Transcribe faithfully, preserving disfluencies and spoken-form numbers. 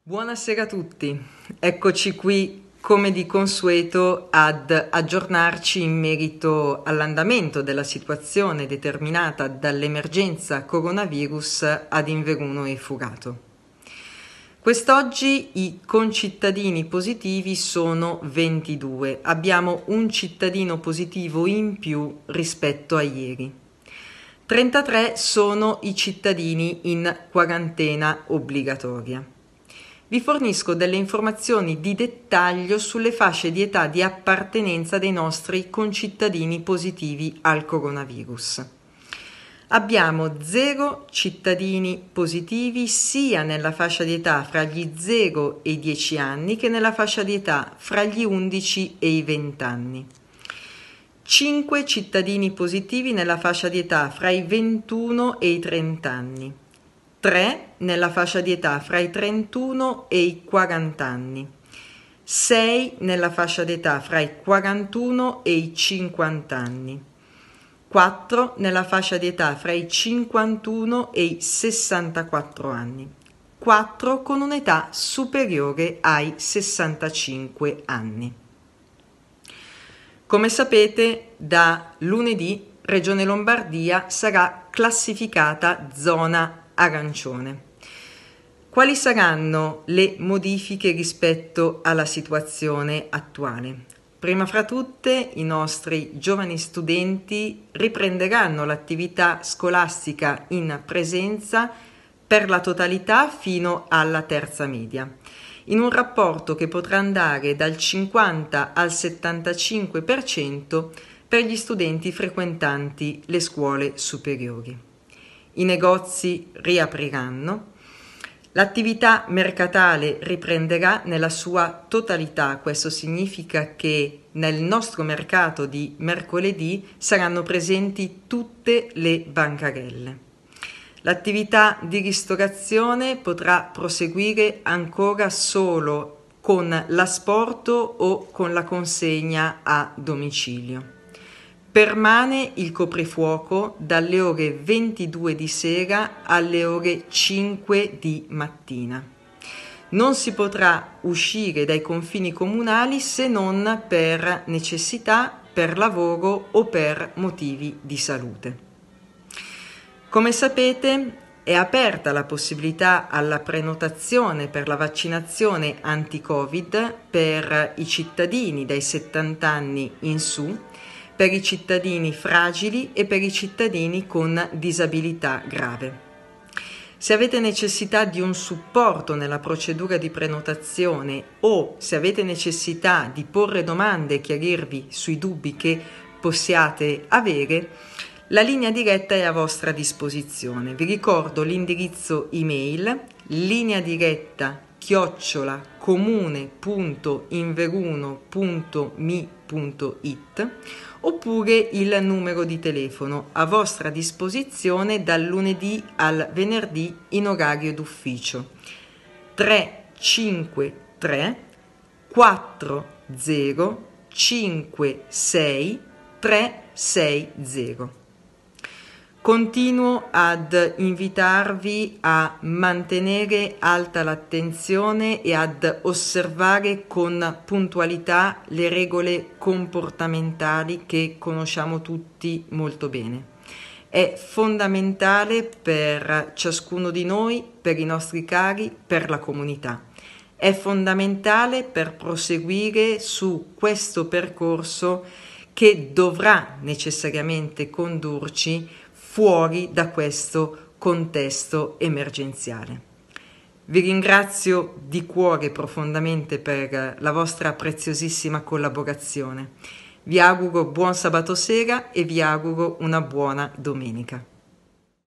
Buonasera a tutti, eccoci qui come di consueto ad aggiornarci in merito all'andamento della situazione determinata dall'emergenza coronavirus ad Inveruno e Furato. Quest'oggi i concittadini positivi sono ventidue, abbiamo un cittadino positivo in più rispetto a ieri. trentatré sono i cittadini in quarantena obbligatoria. Vi fornisco delle informazioni di dettaglio sulle fasce di età di appartenenza dei nostri concittadini positivi al coronavirus. Abbiamo zero cittadini positivi sia nella fascia di età fra gli zero e i dieci anni che nella fascia di età fra gli undici e i venti anni. cinque cittadini positivi nella fascia di età fra i ventuno e i trenta anni. tre nella fascia di età fra i trentuno e i quaranta anni, sei nella fascia di età fra i quarantuno e i cinquanta anni, quattro nella fascia di età fra i cinquantuno e i sessantaquattro anni, quattro con un'età superiore ai sessantacinque anni. Come sapete, da lunedì Regione Lombardia sarà classificata zona arancione. Quali saranno le modifiche rispetto alla situazione attuale? Prima fra tutte, i nostri giovani studenti riprenderanno l'attività scolastica in presenza per la totalità fino alla terza media, in un rapporto che potrà andare dal cinquanta al settantacinque per cento per gli studenti frequentanti le scuole superiori. I negozi riapriranno, l'attività mercatale riprenderà nella sua totalità, questo significa che nel nostro mercato di mercoledì saranno presenti tutte le bancarelle. L'attività di ristorazione potrà proseguire ancora solo con l'asporto o con la consegna a domicilio. Permane il coprifuoco dalle ore ventidue di sera alle ore cinque di mattina. Non si potrà uscire dai confini comunali se non per necessità, per lavoro o per motivi di salute. Come sapete, è aperta la possibilità alla prenotazione per la vaccinazione anti-Covid per i cittadini dai settanta anni in su, per i cittadini fragili e per i cittadini con disabilità grave. Se avete necessità di un supporto nella procedura di prenotazione o se avete necessità di porre domande e chiarirvi sui dubbi che possiate avere, la linea diretta è a vostra disposizione. Vi ricordo l'indirizzo email linea diretta chiocciola comune punto inveruno punto mi punto it oppure il numero di telefono a vostra disposizione dal lunedì al venerdì in orario d'ufficio tre cinque tre quattro zero cinque sei tre sei zero. Continuo ad invitarvi a mantenere alta l'attenzione e ad osservare con puntualità le regole comportamentali che conosciamo tutti molto bene. È fondamentale per ciascuno di noi, per i nostri cari, per la comunità. È fondamentale per proseguire su questo percorso che dovrà necessariamente condurci fuori da questo contesto emergenziale. Vi ringrazio di cuore profondamente per la vostra preziosissima collaborazione. Vi auguro buon sabato sera e vi auguro una buona domenica.